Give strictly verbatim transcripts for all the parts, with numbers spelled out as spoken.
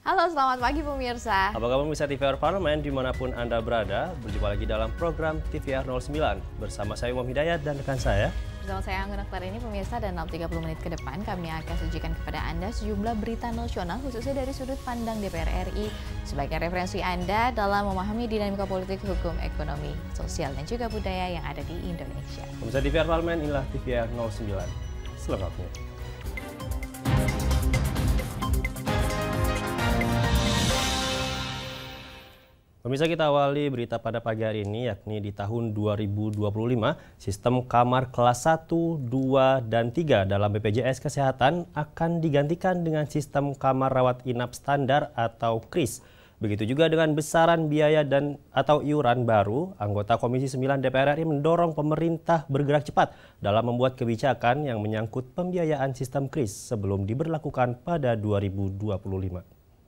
Halo, selamat pagi pemirsa. Apa kabar pemirsa T V R Parlemen dimanapun Anda berada? Berjumpa lagi dalam program T V R nol sembilan. Bersama saya Umam Hidayat dan rekan saya. Bersama saya Anggun Akhtar ini pemirsa, dan dalam tiga puluh menit ke depan kami akan sajikan kepada Anda sejumlah berita nasional khususnya dari sudut pandang D P R R I sebagai referensi Anda dalam memahami dinamika politik, hukum, ekonomi, sosial, dan juga budaya yang ada di Indonesia. Pemirsa T V R Parlemen, inilah T V R nol sembilan. Selengkapnya. Pemirsa, kita awali berita pada pagi hari ini, yakni di tahun dua ribu dua puluh lima, sistem kamar kelas satu, dua, dan tiga dalam B P J S Kesehatan akan digantikan dengan sistem kamar rawat inap standar atau KRIS. Begitu juga dengan besaran biaya dan atau iuran baru. Anggota Komisi sembilan D P R R I mendorong pemerintah bergerak cepat dalam membuat kebijakan yang menyangkut pembiayaan sistem KRIS sebelum diberlakukan pada dua ribu dua puluh lima.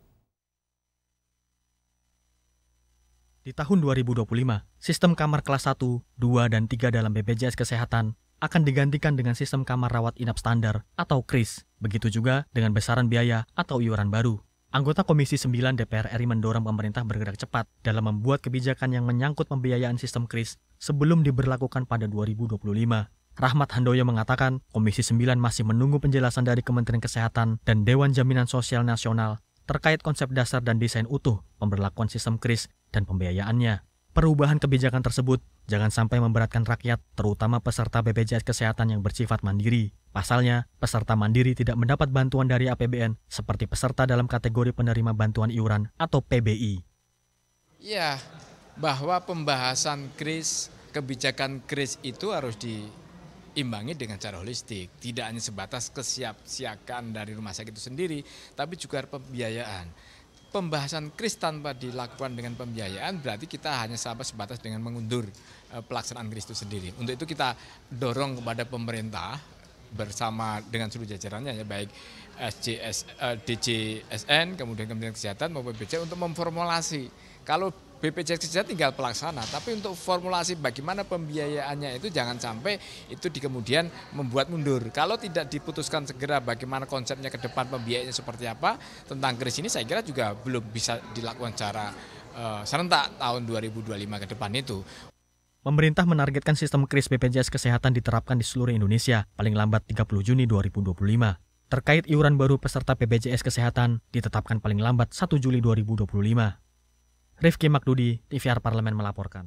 Di tahun dua ribu dua puluh lima, sistem kamar kelas satu, dua, dan tiga dalam B P J S Kesehatan akan digantikan dengan sistem kamar rawat inap standar atau KRIS. Begitu juga dengan besaran biaya atau iuran baru. Anggota Komisi sembilan D P R R I mendorong pemerintah bergerak cepat dalam membuat kebijakan yang menyangkut pembiayaan sistem KRIS sebelum diberlakukan pada dua ribu dua puluh lima. Rahmat Handoyo mengatakan, Komisi sembilan masih menunggu penjelasan dari Kementerian Kesehatan dan Dewan Jaminan Sosial Nasional terkait konsep dasar dan desain utuh pemberlakuan sistem KRIS dan pembiayaannya. Perubahan kebijakan tersebut jangan sampai memberatkan rakyat, terutama peserta B P J S Kesehatan yang bersifat mandiri. Pasalnya, peserta mandiri tidak mendapat bantuan dari A P B N seperti peserta dalam kategori penerima bantuan iuran atau P B I. Ya, bahwa pembahasan KRIS, kebijakan KRIS itu harus diimbangi dengan cara holistik. Tidak hanya sebatas kesiapsiagaan dari rumah sakit itu sendiri, tapi juga pembiayaan. Pembahasan KRIS tanpa dilakukan dengan pembiayaan berarti kita hanya sampai sebatas dengan mengundur pelaksanaan KRIS itu sendiri. Untuk itu kita dorong kepada pemerintah bersama dengan seluruh jajarannya, ya baik S J S, D J S N, kemudian Kementerian Kesehatan maupun B P J S untuk memformulasi. Kalau B P J S Kesehatan tinggal pelaksana, tapi untuk formulasi bagaimana pembiayaannya itu jangan sampai itu di kemudian membuat mundur. Kalau tidak diputuskan segera bagaimana konsepnya ke depan, pembiayaannya seperti apa, tentang KRIS ini saya kira juga belum bisa dilakukan secara uh, serentak tahun dua ribu dua puluh lima ke depan itu. Pemerintah menargetkan sistem KRIS B P J S Kesehatan diterapkan di seluruh Indonesia paling lambat tiga puluh Juni dua ribu dua puluh lima. Terkait iuran baru peserta B P J S Kesehatan ditetapkan paling lambat satu Juli dua ribu dua puluh lima. Rifki Makdudi, T V R Parlemen melaporkan.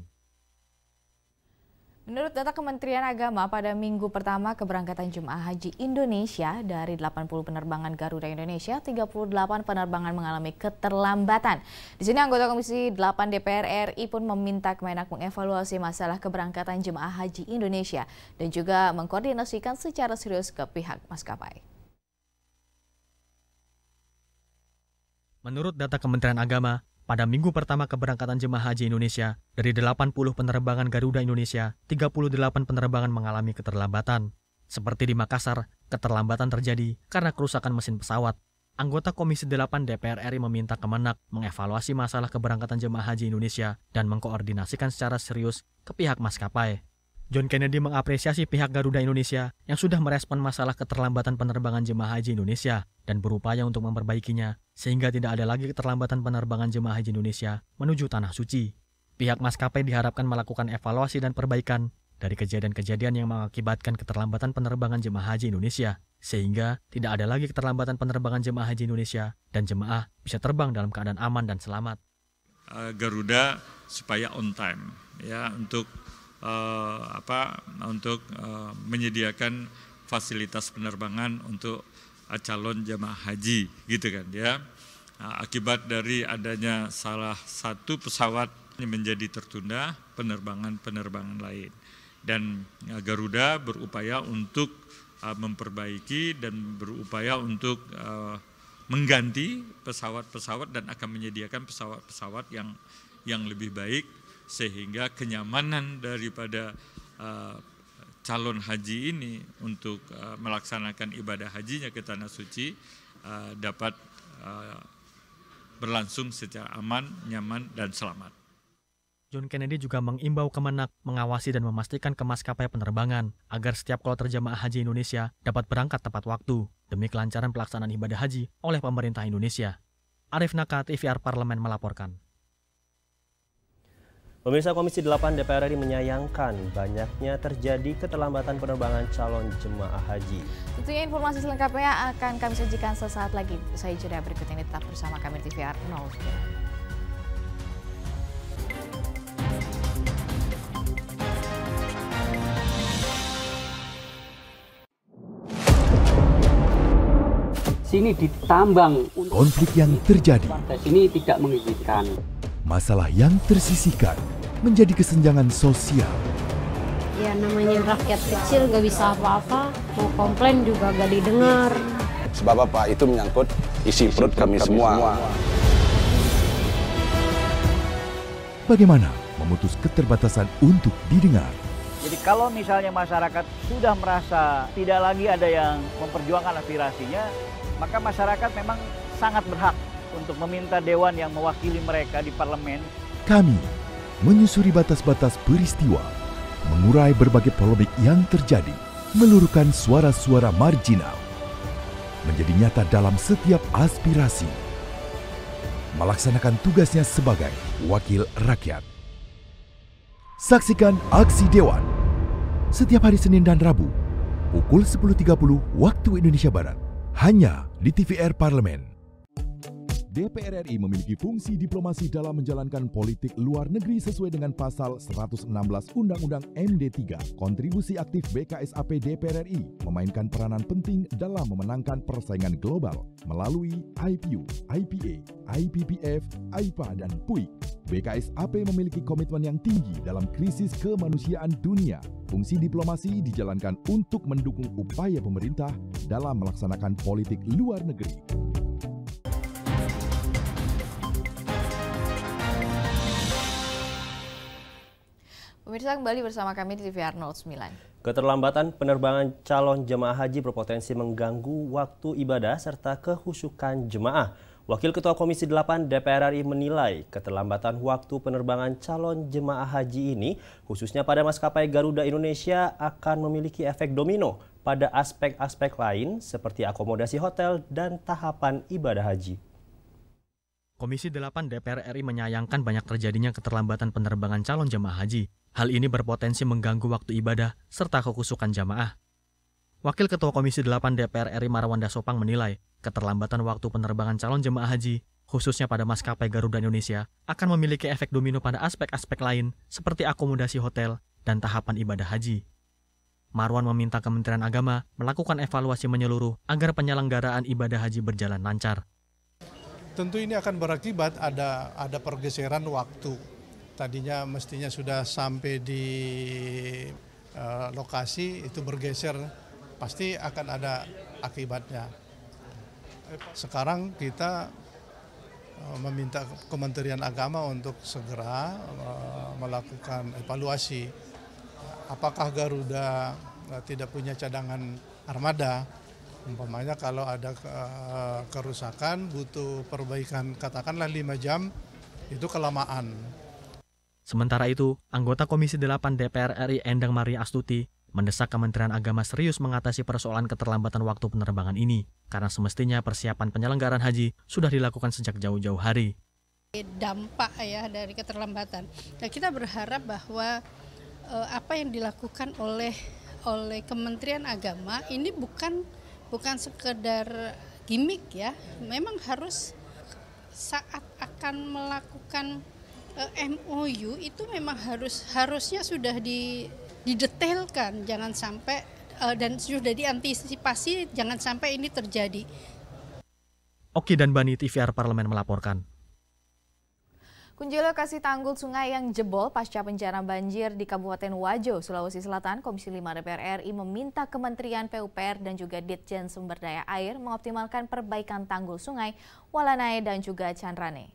Menurut data Kementerian Agama, pada minggu pertama keberangkatan Jemaah Haji Indonesia, dari delapan puluh penerbangan Garuda Indonesia, tiga puluh delapan penerbangan mengalami keterlambatan. Di sini anggota Komisi delapan D P R R I pun meminta Kemenak mengevaluasi masalah keberangkatan Jemaah Haji Indonesia dan juga mengkoordinasikan secara serius ke pihak maskapai. Menurut data Kementerian Agama, pada minggu pertama keberangkatan Jemaah Haji Indonesia, dari delapan puluh penerbangan Garuda Indonesia, tiga puluh delapan penerbangan mengalami keterlambatan. Seperti di Makassar, keterlambatan terjadi karena kerusakan mesin pesawat. Anggota Komisi delapan D P R R I meminta Kemenak mengevaluasi masalah keberangkatan Jemaah Haji Indonesia dan mengkoordinasikan secara serius ke pihak maskapai. John Kennedy mengapresiasi pihak Garuda Indonesia yang sudah merespon masalah keterlambatan penerbangan Jemaah Haji Indonesia dan berupaya untuk memperbaikinya, sehingga tidak ada lagi keterlambatan penerbangan Jemaah Haji Indonesia menuju Tanah Suci. Pihak maskapai diharapkan melakukan evaluasi dan perbaikan dari kejadian-kejadian yang mengakibatkan keterlambatan penerbangan Jemaah Haji Indonesia, sehingga tidak ada lagi keterlambatan penerbangan Jemaah Haji Indonesia dan jemaah bisa terbang dalam keadaan aman dan selamat. Garuda supaya on time, ya, untuk Uh, apa untuk uh, menyediakan fasilitas penerbangan untuk uh, calon jemaah haji, gitu kan ya. Uh, akibat dari adanya salah satu pesawat yang menjadi tertunda penerbangan-penerbangan lain, dan uh, Garuda berupaya untuk uh, memperbaiki dan berupaya untuk uh, mengganti pesawat-pesawat dan akan menyediakan pesawat-pesawat yang yang lebih baik, sehingga kenyamanan daripada uh, calon haji ini untuk uh, melaksanakan ibadah hajinya ke Tanah Suci uh, dapat uh, berlangsung secara aman, nyaman, dan selamat. John Kennedy juga mengimbau Kemenak mengawasi dan memastikan ke maskapai penerbangan agar setiap kloter jemaah haji Indonesia dapat berangkat tepat waktu demi kelancaran pelaksanaan ibadah haji oleh pemerintah Indonesia. Arif Naka, T V R Parlemen melaporkan. Pemirsa, Komisi delapan D P R R I menyayangkan banyaknya terjadi keterlambatan penerbangan calon jemaah haji. Tentunya informasi selengkapnya akan kami sajikan sesaat lagi. Saya jeda berikut ini, tetap bersama kami di T V R nol sembilan. Sini ditambang. Konflik yang terjadi, Warga sini tidak mengizinkan. masalah yang tersisihkan menjadi kesenjangan sosial. Ya namanya rakyat kecil gak bisa apa-apa, mau komplain juga gak didengar. Sebab apa? Itu menyangkut isi perut kami semua. Bagaimana memutus keterbatasan untuk didengar? Jadi kalau misalnya masyarakat sudah merasa tidak lagi ada yang memperjuangkan aspirasinya, maka masyarakat memang sangat berhak untuk meminta dewan yang mewakili mereka di parlemen. Kami menyusuri batas-batas peristiwa, mengurai berbagai polemik yang terjadi, meluruhkan suara-suara marginal, menjadi nyata dalam setiap aspirasi, melaksanakan tugasnya sebagai wakil rakyat. Saksikan Aksi Dewan setiap hari Senin dan Rabu pukul sepuluh tiga puluh waktu Indonesia Barat, hanya di T V R Parlemen. D P R R I memiliki fungsi diplomasi dalam menjalankan politik luar negeri sesuai dengan pasal seratus enam belas Undang-Undang M D tiga. Kontribusi aktif B K S A P D P R R I memainkan peranan penting dalam memenangkan persaingan global melalui I P U, I P A, I P P F, I P A, dan P U I C. B K S A P memiliki komitmen yang tinggi dalam krisis kemanusiaan dunia. Fungsi diplomasi dijalankan untuk mendukung upaya pemerintah dalam melaksanakan politik luar negeri. Pemirsa, kembali bersama kami di T V R nol sembilan. Keterlambatan penerbangan calon jemaah haji berpotensi mengganggu waktu ibadah serta kehusukan jemaah. Wakil Ketua Komisi delapan D P R R I menilai keterlambatan waktu penerbangan calon jemaah haji ini, khususnya pada maskapai Garuda Indonesia, akan memiliki efek domino pada aspek-aspek lain seperti akomodasi hotel dan tahapan ibadah haji. Komisi delapan D P R R I menyayangkan banyak terjadinya keterlambatan penerbangan calon jemaah haji. Hal ini berpotensi mengganggu waktu ibadah serta kekusukan jamaah. Wakil Ketua Komisi delapan D P R R I Marwanda Sopang menilai keterlambatan waktu penerbangan calon jemaah haji, khususnya pada maskapai Garuda Indonesia, akan memiliki efek domino pada aspek-aspek lain seperti akomodasi hotel dan tahapan ibadah haji. Marwan meminta Kementerian Agama melakukan evaluasi menyeluruh agar penyelenggaraan ibadah haji berjalan lancar. Tentu ini akan berakibat ada ada pergeseran waktu. Tadinya mestinya sudah sampai di uh, lokasi, itu bergeser, pasti akan ada akibatnya. Sekarang kita uh, meminta Kementerian Agama untuk segera uh, melakukan evaluasi. Apakah Garuda uh, tidak punya cadangan armada? Umpamanya kalau ada uh, kerusakan, butuh perbaikan katakanlah lima jam, itu kelamaan. Sementara itu, anggota Komisi delapan D P R R I Endang Maria Astuti mendesak Kementerian Agama serius mengatasi persoalan keterlambatan waktu penerbangan ini, karena semestinya persiapan penyelenggaraan haji sudah dilakukan sejak jauh-jauh hari. Dampak ya dari keterlambatan. Nah, kita berharap bahwa eh, apa yang dilakukan oleh oleh Kementerian Agama ini bukan bukan sekedar gimmick ya, memang harus saat akan melakukan M O U itu memang harus harusnya sudah di, didetailkan, jangan sampai uh, dan sudah diantisipasi, jangan sampai ini terjadi. Oki dan Bani, T V R Parlemen melaporkan. Kunjung lokasi tanggul sungai yang jebol pasca bencana banjir di Kabupaten Wajo, Sulawesi Selatan, Komisi lima D P R R I meminta Kementerian P U P R dan juga Ditjen Sumber Daya Air mengoptimalkan perbaikan tanggul sungai Walanae dan juga Canrane.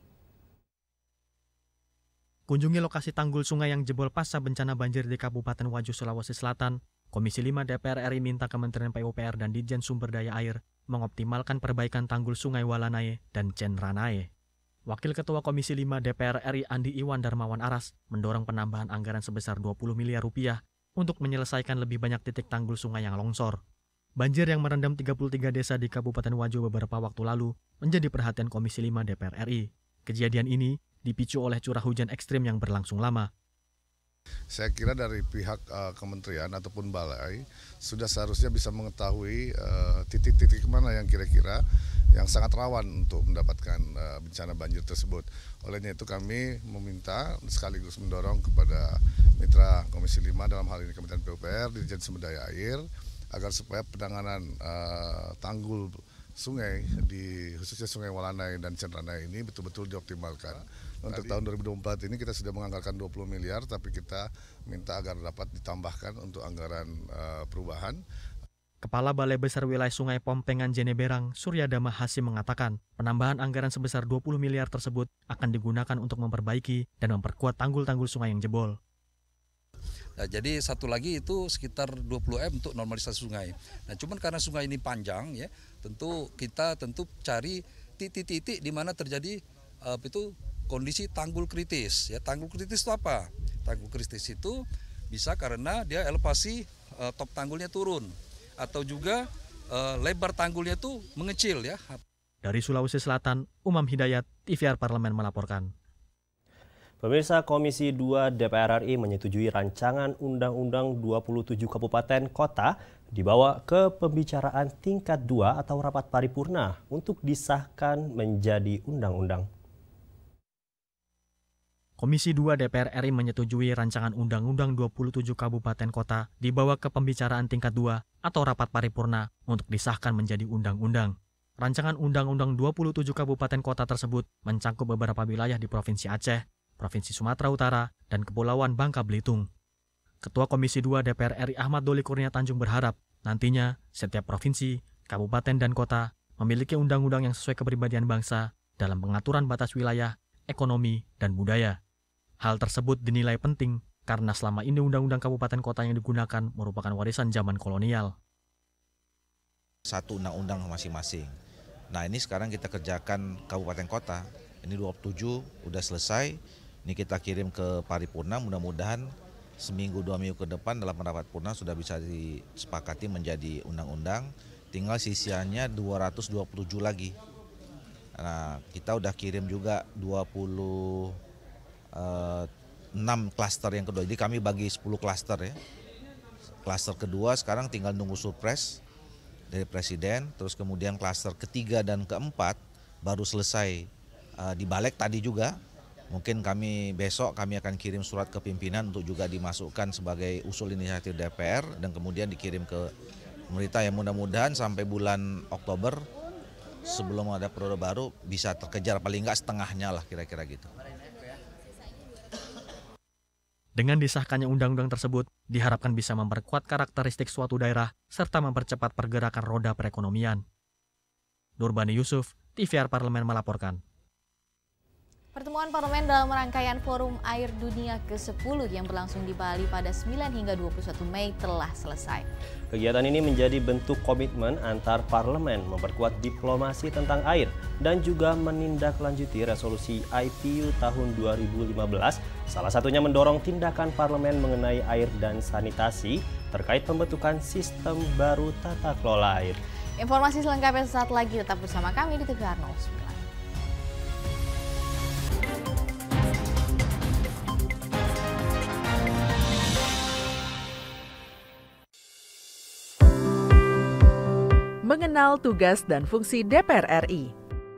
Kunjungi lokasi tanggul sungai yang jebol pasca bencana banjir di Kabupaten Wajo, Sulawesi Selatan. Komisi lima D P R R I minta Kementerian P U P R dan Ditjen Sumber Daya Air mengoptimalkan perbaikan tanggul sungai Walanae dan Canrane. Wakil Ketua Komisi lima D P R R I Andi Iwan Darmawan Aras mendorong penambahan anggaran sebesar dua puluh miliar rupiah untuk menyelesaikan lebih banyak titik tanggul sungai yang longsor. Banjir yang merendam tiga puluh tiga desa di Kabupaten Wajo beberapa waktu lalu menjadi perhatian Komisi lima D P R R I. Kejadian ini dipicu oleh curah hujan ekstrim yang berlangsung lama. Saya kira dari pihak uh, kementerian ataupun balai sudah seharusnya bisa mengetahui titik-titik uh, mana yang kira-kira yang sangat rawan untuk mendapatkan uh, bencana banjir tersebut. Olehnya itu kami meminta sekaligus mendorong kepada mitra Komisi lima dalam hal ini Kementerian P U P R, Dirjen Sumber Daya Air, agar supaya penanganan uh, tanggul sungai di khususnya Sungai Walanai dan Cendranai ini betul-betul dioptimalkan. Untuk Tadi, tahun dua ribu dua puluh empat ini kita sudah menganggarkan dua puluh miliar, tapi kita minta agar dapat ditambahkan untuk anggaran uh, perubahan. Kepala Balai Besar Wilayah Sungai Pompengan Jeneberang, Suryadama Hasim mengatakan, penambahan anggaran sebesar dua puluh miliar tersebut akan digunakan untuk memperbaiki dan memperkuat tanggul-tanggul sungai yang jebol. Nah, jadi satu lagi itu sekitar dua puluh M untuk normalisasi sungai. Nah, cuman karena sungai ini panjang ya, tentu kita tentu cari titik-titik di mana terjadi uh, itu kondisi tanggul kritis. Ya, tanggul kritis itu apa? Tanggul kritis itu bisa karena dia elevasi uh, top tanggulnya turun atau juga uh, lebar tanggulnya itu mengecil ya. Dari Sulawesi Selatan, Umam Hidayat, T V R Parlemen melaporkan. Pemirsa, Komisi dua D P R R I menyetujui rancangan Undang-Undang dua puluh tujuh Kabupaten Kota dibawa ke pembicaraan tingkat dua atau rapat paripurna untuk disahkan menjadi undang-undang. Komisi dua D P R R I menyetujui rancangan Undang-Undang dua puluh tujuh Kabupaten Kota dibawa ke pembicaraan tingkat dua atau rapat paripurna untuk disahkan menjadi undang-undang. Rancangan Undang-Undang dua puluh tujuh Kabupaten Kota tersebut mencakup beberapa wilayah di Provinsi Aceh, Provinsi Sumatera Utara, dan Kepulauan Bangka Belitung. Ketua Komisi dua D P R R I Ahmad Doli Kurnia Tanjung berharap nantinya setiap provinsi, kabupaten, dan kota memiliki undang-undang yang sesuai kepribadian bangsa dalam pengaturan batas wilayah, ekonomi, dan budaya. Hal tersebut dinilai penting karena selama ini undang-undang kabupaten kota yang digunakan merupakan warisan zaman kolonial. Satu undang-undang masing-masing. Nah, ini sekarang kita kerjakan kabupaten kota. Ini dua puluh tujuh udah selesai. Ini kita kirim ke paripurna, mudah-mudahan seminggu dua minggu ke depan dalam rapat purna sudah bisa disepakati menjadi undang-undang. Tinggal sisiannya dua ratus dua puluh tujuh lagi. Nah, kita udah kirim juga dua puluh enam klaster yang kedua. Jadi kami bagi sepuluh klaster ya. Klaster kedua sekarang tinggal nunggu surprise dari Presiden. Terus kemudian klaster ketiga dan keempat baru selesai uh, dibalik tadi juga. Mungkin kami besok kami akan kirim surat ke pimpinan untuk juga dimasukkan sebagai usul inisiatif D P R dan kemudian dikirim ke pemerintah yang mudah-mudahan sampai bulan Oktober sebelum ada periode baru bisa terkejar paling nggak setengahnya lah kira-kira gitu. Dengan disahkannya undang-undang tersebut, diharapkan bisa memperkuat karakteristik suatu daerah serta mempercepat pergerakan roda perekonomian. Nurbani Yusuf, T V R Parlemen melaporkan. Pertemuan parlemen dalam rangkaian Forum Air Dunia ke sepuluh yang berlangsung di Bali pada sembilan hingga dua puluh satu Mei telah selesai. Kegiatan ini menjadi bentuk komitmen antar parlemen memperkuat diplomasi tentang air dan juga menindaklanjuti resolusi I P U tahun dua ribu lima belas, salah satunya mendorong tindakan parlemen mengenai air dan sanitasi terkait pembentukan sistem baru tata kelola air. Informasi selengkapnya saat lagi, tetap bersama kami di T V R nol sembilan. Mengenal tugas dan fungsi D P R R I.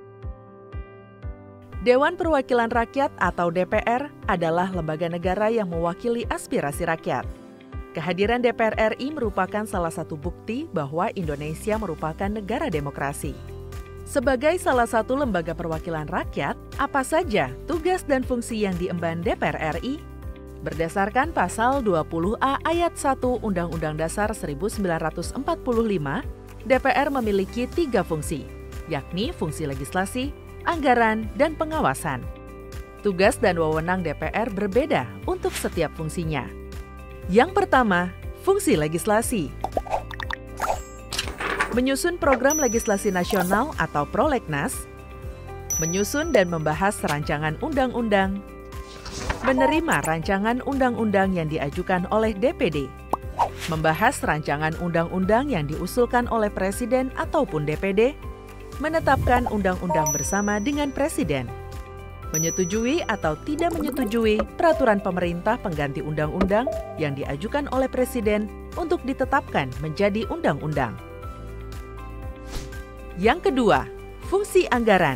Dewan Perwakilan Rakyat atau D P R adalah lembaga negara yang mewakili aspirasi rakyat. Kehadiran D P R R I merupakan salah satu bukti bahwa Indonesia merupakan negara demokrasi. Sebagai salah satu lembaga perwakilan rakyat, apa saja tugas dan fungsi yang diemban D P R R I? Berdasarkan Pasal dua puluh A ayat satu Undang-Undang Dasar seribu sembilan ratus empat puluh lima, D P R memiliki tiga fungsi, yakni fungsi legislasi, anggaran, dan pengawasan. Tugas dan wewenang D P R berbeda untuk setiap fungsinya. Yang pertama, fungsi legislasi. Menyusun program legislasi nasional atau prolegnas, menyusun dan membahas rancangan undang-undang, menerima rancangan undang-undang yang diajukan oleh D P D, membahas rancangan undang-undang yang diusulkan oleh Presiden ataupun D P D, menetapkan undang-undang bersama dengan Presiden, menyetujui atau tidak menyetujui peraturan pemerintah pengganti undang-undang yang diajukan oleh Presiden untuk ditetapkan menjadi undang-undang. Yang kedua, fungsi anggaran.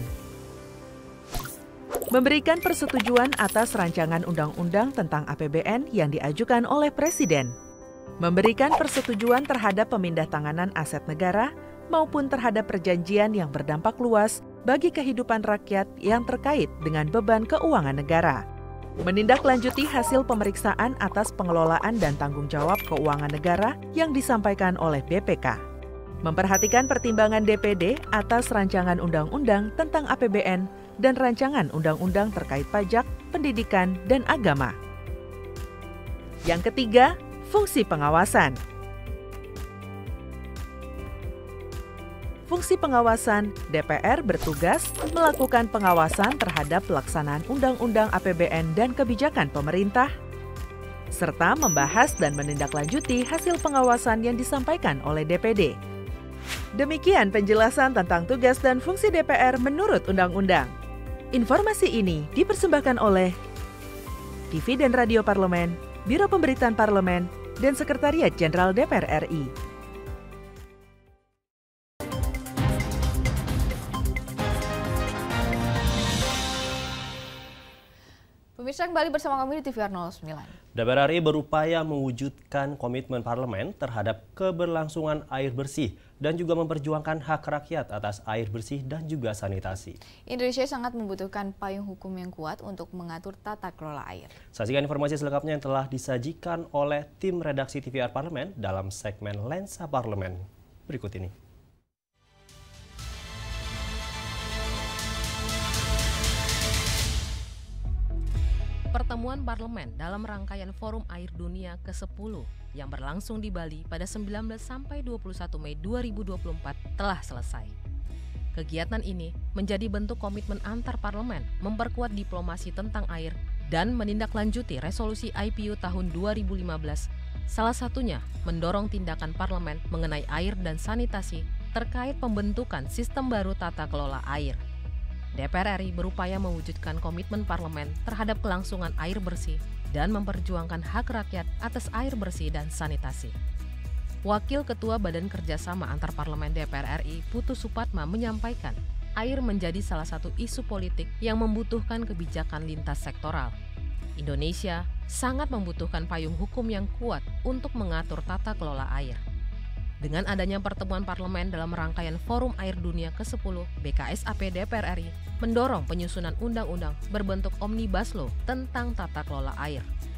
Memberikan persetujuan atas rancangan undang-undang tentang A P B N yang diajukan oleh Presiden. Memberikan persetujuan terhadap pemindahntanganan aset negara maupun terhadap perjanjian yang berdampak luas bagi kehidupan rakyat yang terkait dengan beban keuangan negara. Menindaklanjuti hasil pemeriksaan atas pengelolaan dan tanggung jawab keuangan negara yang disampaikan oleh B P K. Memperhatikan pertimbangan D P D atas rancangan undang-undang tentang A P B N dan rancangan undang-undang terkait pajak, pendidikan, dan agama. Yang ketiga, fungsi pengawasan. Fungsi pengawasan, D P R bertugas melakukan pengawasan terhadap pelaksanaan undang-undang A P B N dan kebijakan pemerintah, serta membahas dan menindaklanjuti hasil pengawasan yang disampaikan oleh D P D. Demikian penjelasan tentang tugas dan fungsi D P R menurut undang-undang. Informasi ini dipersembahkan oleh T V dan Radio Parlemen, Biro Pemberitaan Parlemen, dan Sekretariat Jenderal D P R R I. Pemirsa, kembali bersama kami di T V R nol sembilan. D P R R I berupaya mewujudkan komitmen parlemen terhadap keberlangsungan air bersih dan juga memperjuangkan hak rakyat atas air bersih dan juga sanitasi. Indonesia sangat membutuhkan payung hukum yang kuat untuk mengatur tata kelola air. Saksikan informasi selengkapnya yang telah disajikan oleh tim redaksi T V R Parlemen dalam segmen Lensa Parlemen berikut ini. Pertemuan parlemen dalam rangkaian Forum Air Dunia ke sepuluh yang berlangsung di Bali pada sembilan belas sampai dua puluh satu Mei dua ribu dua puluh empat telah selesai. Kegiatan ini menjadi bentuk komitmen antar parlemen memperkuat diplomasi tentang air dan menindaklanjuti resolusi I P U tahun dua ribu lima belas. Salah satunya mendorong tindakan parlemen mengenai air dan sanitasi terkait pembentukan sistem baru tata kelola air. D P R R I berupaya mewujudkan komitmen parlemen terhadap kelangsungan air bersih dan memperjuangkan hak rakyat atas air bersih dan sanitasi. Wakil Ketua Badan Kerjasama Antar Parlemen D P R R I, Putu Supatma, menyampaikan air menjadi salah satu isu politik yang membutuhkan kebijakan lintas sektoral. Indonesia sangat membutuhkan payung hukum yang kuat untuk mengatur tata kelola air. Dengan adanya pertemuan parlemen dalam rangkaian Forum Air Dunia ke sepuluh, B K S A P D P R R I mendorong penyusunan undang-undang berbentuk Omnibus Law tentang tata kelola air.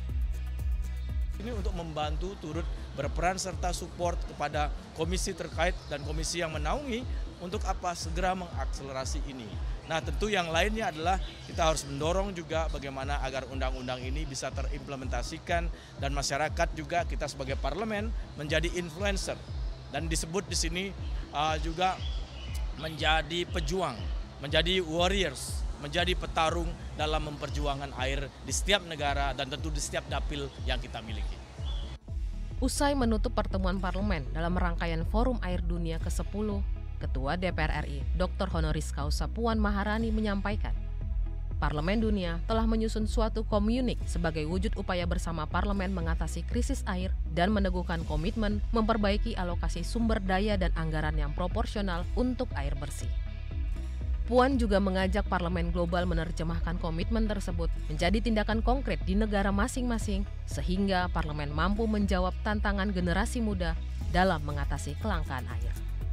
Ini untuk membantu turut berperan serta support kepada komisi terkait dan komisi yang menaungi untuk apa segera mengakselerasi ini. Nah, tentu yang lainnya adalah kita harus mendorong juga bagaimana agar undang-undang ini bisa terimplementasikan dan masyarakat juga kita sebagai parlemen menjadi influencer. Dan disebut di sini uh, juga menjadi pejuang, menjadi warriors, menjadi petarung dalam memperjuangkan air di setiap negara dan tentu di setiap dapil yang kita miliki. Usai menutup pertemuan parlemen dalam rangkaian Forum Air Dunia ke sepuluh, Ketua D P R R I, Doktor Honoris Causa Puan Maharani menyampaikan, Parlemen Dunia telah menyusun suatu komunik sebagai wujud upaya bersama parlemen mengatasi krisis air dan meneguhkan komitmen memperbaiki alokasi sumber daya dan anggaran yang proporsional untuk air bersih. Puan juga mengajak parlemen global menerjemahkan komitmen tersebut menjadi tindakan konkret di negara masing-masing sehingga parlemen mampu menjawab tantangan generasi muda dalam mengatasi kelangkaan air.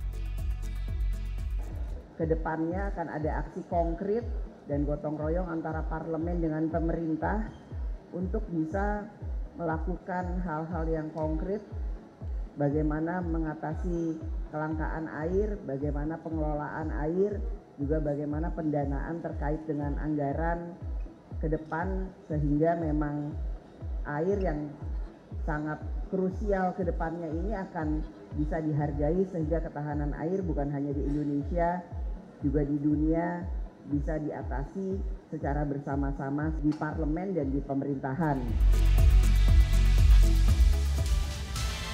Kedepannya akan ada aksi konkret dan gotong royong antara parlemen dengan pemerintah untuk bisa melakukan hal-hal yang konkret, bagaimana mengatasi kelangkaan air, bagaimana pengelolaan air, juga bagaimana pendanaan terkait dengan anggaran ke depan sehingga memang air yang sangat krusial ke depannya ini akan bisa dihargai sehingga ketahanan air bukan hanya di Indonesia, juga di dunia bisa diatasi secara bersama-sama di parlemen dan di pemerintahan.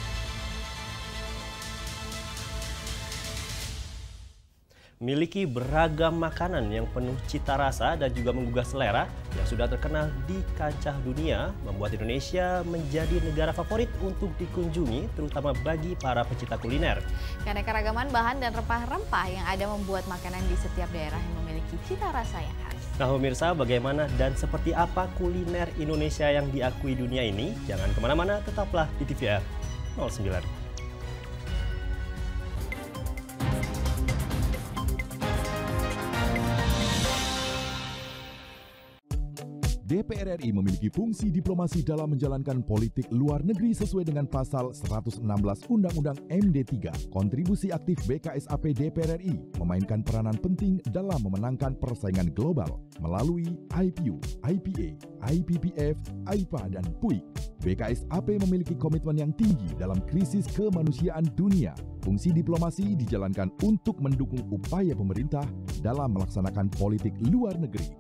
memiliki beragam makanan yang penuh cita rasa dan juga menggugah selera yang sudah terkenal di kancah dunia, membuat Indonesia menjadi negara favorit untuk dikunjungi, terutama bagi para pecinta kuliner. Keanekaragaman bahan dan rempah-rempah yang ada membuat makanan di setiap daerah yang memiliki cita rasa yang khas. Nah pemirsa, bagaimana dan seperti apa kuliner Indonesia yang diakui dunia ini? Jangan kemana-mana, tetaplah di T V R nol sembilan. D P R R I memiliki fungsi diplomasi dalam menjalankan politik luar negeri sesuai dengan pasal seratus enam belas Undang-Undang M D tiga. Kontribusi aktif B K S A P D P R R I memainkan peranan penting dalam memenangkan persaingan global melalui I P U, I P A, I P P F, I P A, dan P U I C. B K S A P memiliki komitmen yang tinggi dalam krisis kemanusiaan dunia. Fungsi diplomasi dijalankan untuk mendukung upaya pemerintah dalam melaksanakan politik luar negeri.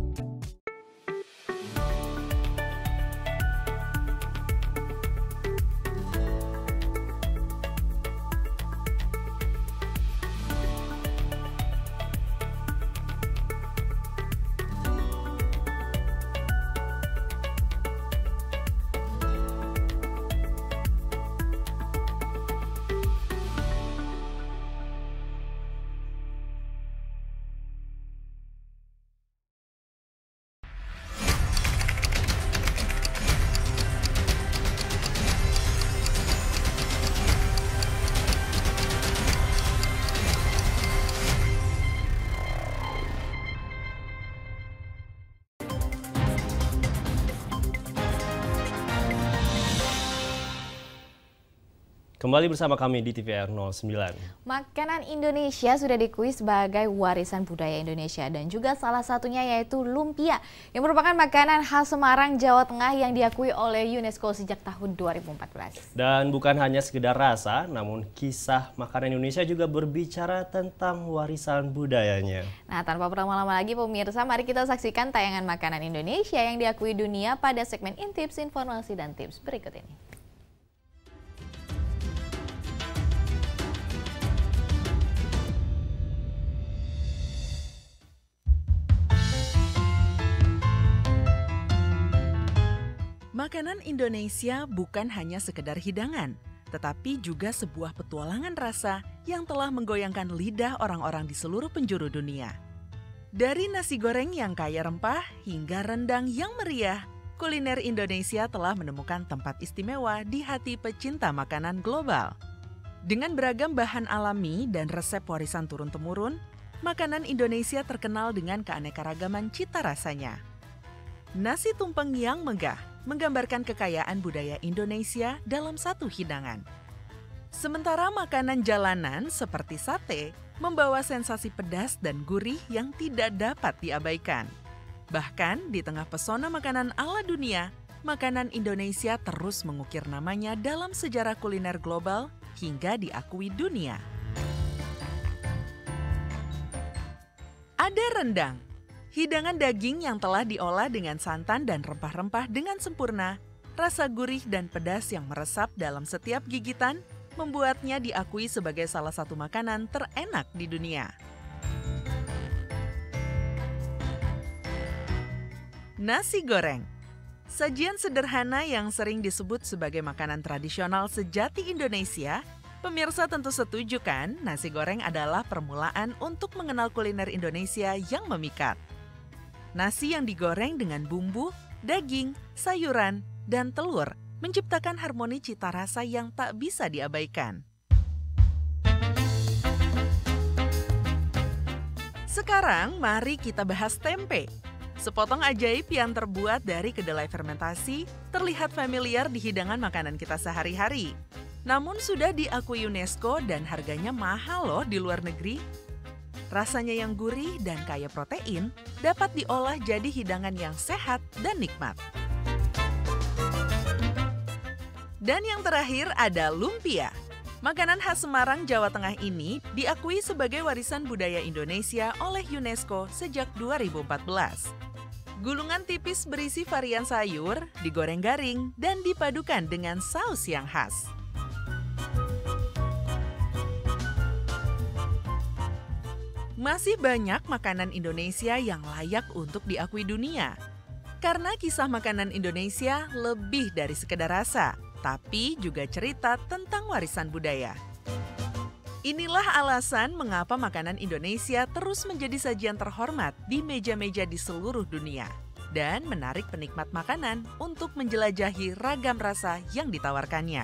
Kembali bersama kami di T V R nol sembilan. Makanan Indonesia sudah diakui sebagai warisan budaya Indonesia dan juga salah satunya yaitu lumpia yang merupakan makanan khas Semarang, Jawa Tengah yang diakui oleh UNESCO sejak tahun dua ribu empat belas. Dan bukan hanya sekedar rasa, namun kisah makanan Indonesia juga berbicara tentang warisan budayanya. Nah, tanpa berlama-lama lagi pemirsa, mari kita saksikan tayangan makanan Indonesia yang diakui dunia pada segmen Intips, Informasi dan Tips berikut ini. Makanan Indonesia bukan hanya sekedar hidangan, tetapi juga sebuah petualangan rasa yang telah menggoyangkan lidah orang-orang di seluruh penjuru dunia. Dari nasi goreng yang kaya rempah hingga rendang yang meriah, kuliner Indonesia telah menemukan tempat istimewa di hati pecinta makanan global. Dengan beragam bahan alami dan resep warisan turun-temurun, makanan Indonesia terkenal dengan keanekaragaman cita rasanya. Nasi tumpeng yang megah menggambarkan kekayaan budaya Indonesia dalam satu hidangan. Sementara makanan jalanan seperti sate membawa sensasi pedas dan gurih yang tidak dapat diabaikan. Bahkan di tengah pesona makanan ala dunia, makanan Indonesia terus mengukir namanya dalam sejarah kuliner global hingga diakui dunia. Ada rendang. Hidangan daging yang telah diolah dengan santan dan rempah-rempah dengan sempurna, rasa gurih dan pedas yang meresap dalam setiap gigitan membuatnya diakui sebagai salah satu makanan terenak di dunia. Nasi goreng. Sajian sederhana yang sering disebut sebagai makanan tradisional sejati Indonesia, pemirsa tentu setuju kan nasi goreng adalah permulaan untuk mengenal kuliner Indonesia yang memikat. Nasi yang digoreng dengan bumbu, daging, sayuran, dan telur menciptakan harmoni cita rasa yang tak bisa diabaikan. Sekarang mari kita bahas tempe. Sepotong ajaib yang terbuat dari kedelai fermentasi terlihat familiar di hidangan makanan kita sehari-hari. Namun sudah diakui UNESCO dan harganya mahal loh di luar negeri. Rasanya yang gurih dan kaya protein dapat diolah jadi hidangan yang sehat dan nikmat. Dan yang terakhir ada lumpia. Makanan khas Semarang, Jawa Tengah ini diakui sebagai warisan budaya Indonesia oleh UNESCO sejak dua ribu empat belas. Gulungan tipis berisi varian sayur, digoreng garing, dan dipadukan dengan saus yang khas. Masih banyak makanan Indonesia yang layak untuk diakui dunia. Karena kisah makanan Indonesia lebih dari sekedar rasa, tapi juga cerita tentang warisan budaya. Inilah alasan mengapa makanan Indonesia terus menjadi sajian terhormat di meja-meja di seluruh dunia dan menarik penikmat makanan untuk menjelajahi ragam rasa yang ditawarkannya.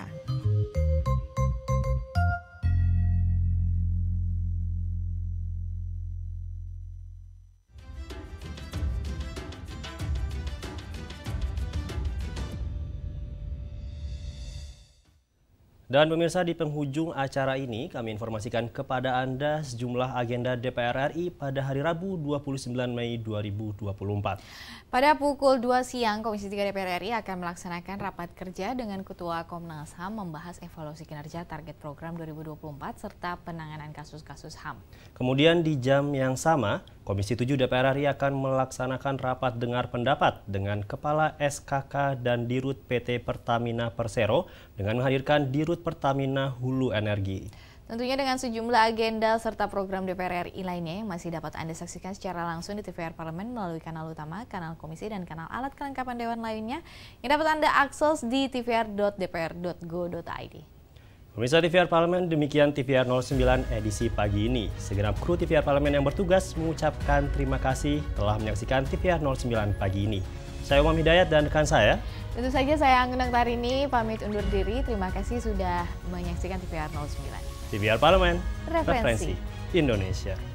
Dan pemirsa, di penghujung acara ini kami informasikan kepada Anda sejumlah agenda D P R R I pada hari Rabu dua puluh sembilan Mei dua ribu dua puluh empat. Pada pukul dua siang, Komisi tiga D P R R I akan melaksanakan rapat kerja dengan Ketua Komnas H A M membahas evaluasi kinerja target program dua ribu dua puluh empat serta penanganan kasus-kasus H A M. Kemudian di jam yang sama, Komisi tujuh D P R R I akan melaksanakan rapat dengar pendapat dengan Kepala S K K dan Dirut P T Pertamina Persero dengan menghadirkan Dirut Pertamina Hulu Energi. Tentunya dengan sejumlah agenda serta program D P R R I lainnya yang masih dapat Anda saksikan secara langsung di T V R Parlemen melalui kanal utama, kanal komisi, dan kanal alat kelengkapan Dewan lainnya yang dapat Anda akses di t v r dot d p r dot go dot i d. Pemirsa T V R Parlemen, demikian T V R nol sembilan edisi pagi ini. Segenap kru T V R Parlemen yang bertugas mengucapkan terima kasih telah menyaksikan T V R nol sembilan pagi ini. Saya Umam Hidayat dan rekan saya. Tentu saja saya Anggun Tarini pamit undur diri. Terima kasih sudah menyaksikan T V R nol sembilan. T V R Parlemen, Referensi Referensi Indonesia.